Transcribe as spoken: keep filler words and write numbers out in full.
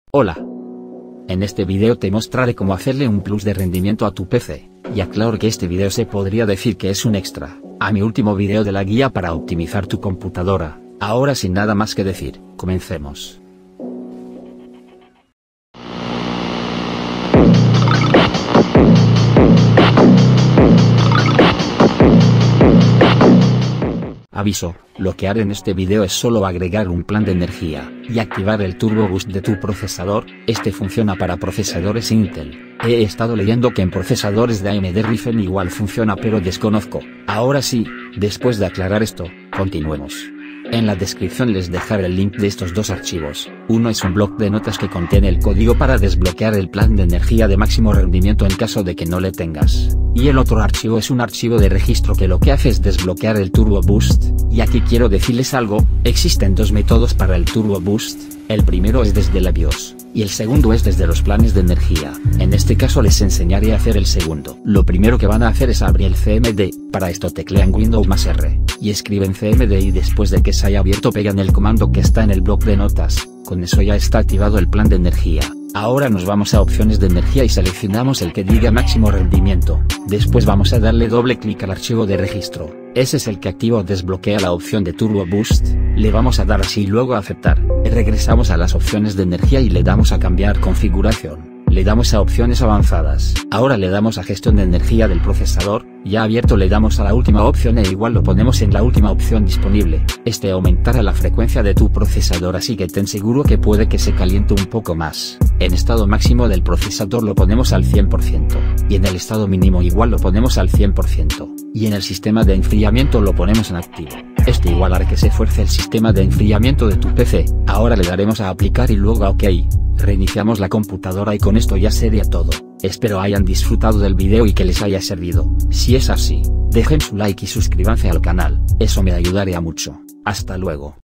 Hola. En este video te mostraré cómo hacerle un plus de rendimiento a tu P C, y aclaro que este video se podría decir que es un extra, a mi último video de la guía para optimizar tu computadora. Ahora sin nada más que decir, comencemos. Aviso, lo que haré en este video es solo agregar un plan de energía, y activar el Turbo Boost de tu procesador. Este funciona para procesadores Intel. He estado leyendo que en procesadores de A M D Ryzen igual funciona, pero desconozco. Ahora sí, después de aclarar esto, continuemos. En la descripción les dejaré el link de estos dos archivos. Uno es un bloc de notas que contiene el código para desbloquear el plan de energía de máximo rendimiento en caso de que no le tengas. Y el otro archivo es un archivo de registro que lo que hace es desbloquear el Turbo Boost. Y aquí quiero decirles algo, existen dos métodos para el Turbo Boost. El primero es desde la BIOS, y el segundo es desde los planes de energía. En este caso les enseñaré a hacer el segundo. Lo primero que van a hacer es abrir el C M D, para esto teclean Windows más R, y escriben C M D y después de que se haya abierto pegan el comando que está en el bloc de notas. Con eso ya está activado el plan de energía. Ahora nos vamos a opciones de energía y seleccionamos el que diga máximo rendimiento. Después vamos a darle doble clic al archivo de registro. Ese es el que activa o desbloquea la opción de Turbo Boost. Le vamos a dar así y luego a aceptar. Regresamos a las opciones de energía y le damos a cambiar configuración. Le damos a opciones avanzadas. Ahora le damos a gestión de energía del procesador. Ya abierto le damos a la última opción e igual lo ponemos en la última opción disponible. Este aumentará la frecuencia de tu procesador, así que ten seguro que puede que se caliente un poco más. En estado máximo del procesador lo ponemos al cien por ciento. Y en el estado mínimo igual lo ponemos al cien por ciento. Y en el sistema de enfriamiento lo ponemos en activo. Este igual hará que se fuerce el sistema de enfriamiento de tu P C. Ahora le daremos a aplicar y luego a OK. Reiniciamos la computadora y con esto ya sería todo. Espero hayan disfrutado del video y que les haya servido. Si es así, dejen su like y suscríbanse al canal, eso me ayudaría mucho. Hasta luego.